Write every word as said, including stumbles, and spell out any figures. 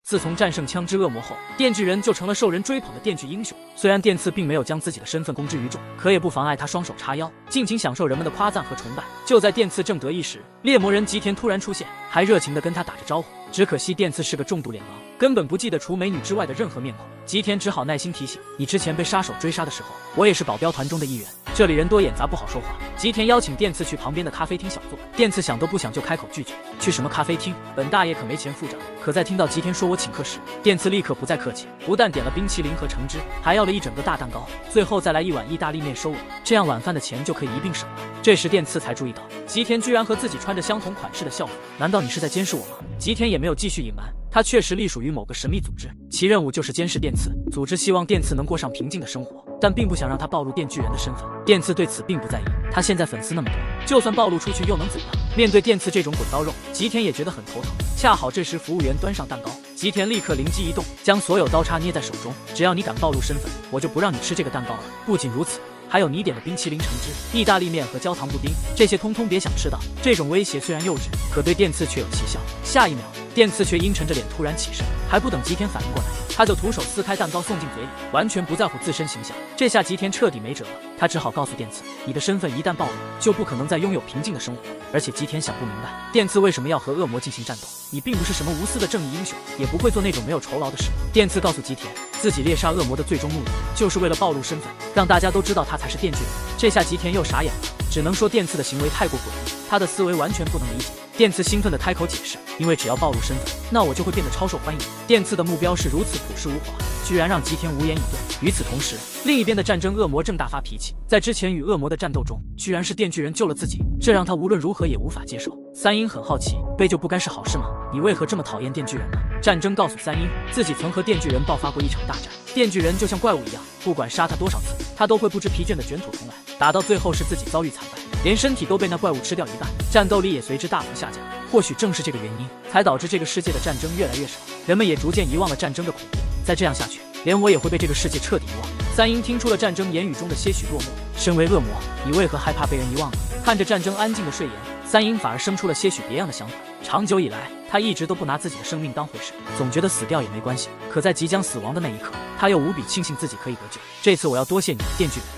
自从战胜枪支恶魔后，电锯人就成了受人追捧的电锯英雄。虽然电刺并没有将自己的身份公之于众，可也不妨碍他双手叉腰，尽情享受人们的夸赞和崇拜。就在电刺正得意时，猎魔人吉田突然出现，还热情地跟他打着招呼。只可惜电刺是个重度脸盲，根本不记得除美女之外的任何面孔。吉田只好耐心提醒：“你之前被杀手追杀的时候，我也是保镖团中的一员。这里人多眼杂，不好说话。”吉田邀请电刺去旁边的咖啡厅小坐，电刺想都不想就开口拒绝：“去什么咖啡厅？本大爷可没钱付账。”可在听到吉田说我请客时，电刺立刻不再客气，不但点了冰淇淋和橙汁，还要了一整个大蛋糕，最后再来一碗意大利面收尾，这样晚饭的钱就可以一并省了。这时电刺才注意到，吉田居然和自己穿着相同款式的校服，难道你是在监视我吗？吉田也没有继续隐瞒，他确实隶属于某个神秘组织，其任务就是监视电刺。组织希望电刺能过上平静的生活，但并不想让他暴露电锯人的身份。电刺对此并不在意，他现在粉丝那么多，就算暴露出去又能怎样？面对电刺这种滚刀肉，吉田也觉得很头疼。恰好这时服务员端上蛋糕，吉田立刻灵机一动，将所有刀叉捏在手中，只要你敢暴露身份，我就不让你吃这个蛋糕了。不仅如此，还有你点的冰淇淋、橙汁、意大利面和焦糖布丁，这些通通别想吃到。这种威胁虽然幼稚，可对电刺却有奇效。下一秒，电刺却阴沉着脸突然起身，还不等吉田反应过来，他就徒手撕开蛋糕送进嘴里，完全不在乎自身形象。这下吉田彻底没辙了，他只好告诉电刺，你的身份一旦暴露，就不可能再拥有平静的生活。而且吉田想不明白，电刺为什么要和恶魔进行战斗？你并不是什么无私的正义英雄，也不会做那种没有酬劳的事。电刺告诉吉田，自己猎杀恶魔的最终目的，就是为了暴露身份，让大家都知道他才是电锯人。这下吉田又傻眼了，只能说电刺的行为太过诡异，他的思维完全不能理解。电刺兴奋地开口解释，因为只要暴露身份，那我就会变得超受欢迎。电刺的目标是如此朴实无华，居然让吉田无言以对。与此同时，另一边的战争恶魔正大发脾气，在之前与恶魔的战斗中，居然是电锯人救了自己，这让他无论如何也无法接受。三鹰很好奇，被救不该是好事吗？你为何这么讨厌电锯人呢？战争告诉三鹰，自己曾和电锯人爆发过一场大战，电锯人就像怪物一样，不管杀他多少次，他都会不知疲倦地卷土重来，打到最后是自己遭遇惨败，连身体都被那怪物吃掉一半，战斗力也随之大幅下降。或许正是这个原因，才导致这个世界的战争越来越少，人们也逐渐遗忘了战争的恐怖。再这样下去，连我也会被这个世界彻底遗忘。三鹰听出了战争言语中的些许落寞，身为恶魔，你为何害怕被人遗忘呢？看着战争安静的睡颜，三鹰反而生出了些许别样的想法。长久以来，他一直都不拿自己的生命当回事，总觉得死掉也没关系。可在即将死亡的那一刻，他又无比庆幸自己可以得救。这次我要多谢你，电锯人。